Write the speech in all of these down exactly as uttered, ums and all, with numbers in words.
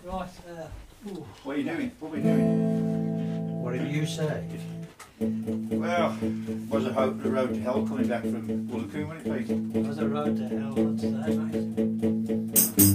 Right, uh, what are you doing? What are we doing? whatever you say. Well, was a hope the road to hell coming back from Woolacombe, wasn't it, Pete? Was a road to hell, let's say, mate.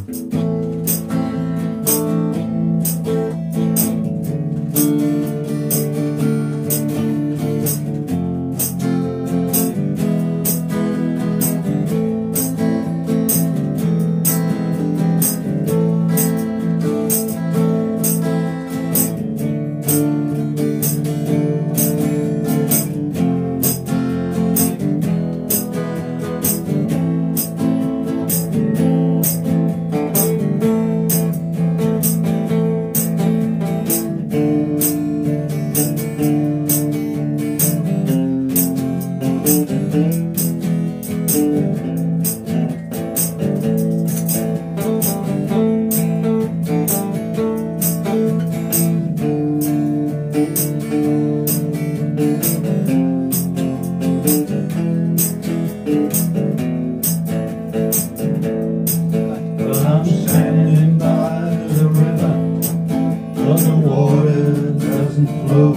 Well, I'm standing by the river, but the water doesn't flow.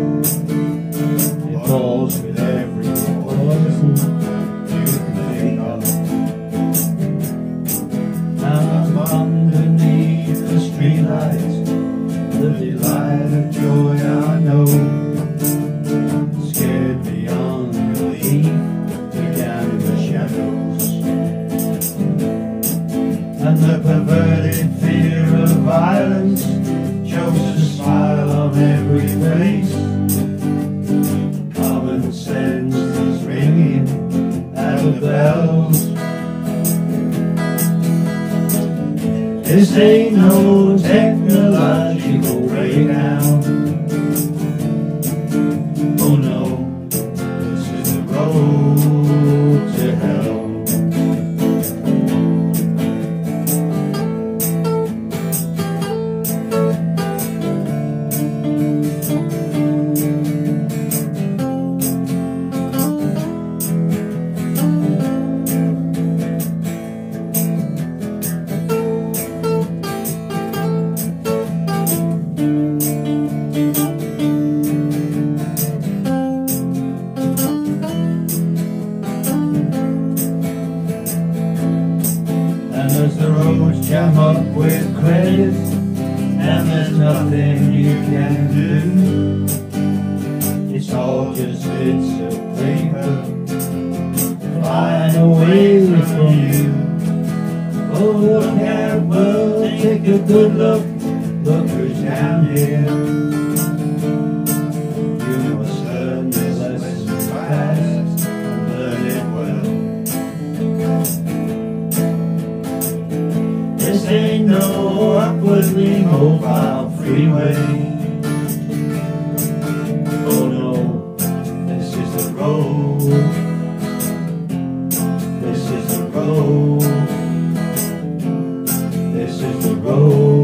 It falls with every poison you can think of. I'm underneath the streetlights, the delight of joy I know scared beyond belief, me down in the shadows. And the perverted fear of violence shows a smile on every face. Common sense is ringing out of bells. This ain't no technological breakdown. Oh no, this is the road to hell. As the roads jam up with credit, and there's nothing you can do. It's all just bits of paper flying away from you. Oh, look at world, take a good look, look who's down here. You must learn this lesson fast and learn it well. This ain't no upwardly mobile freeway. Oh no, this is the road. This is the road. This is the road.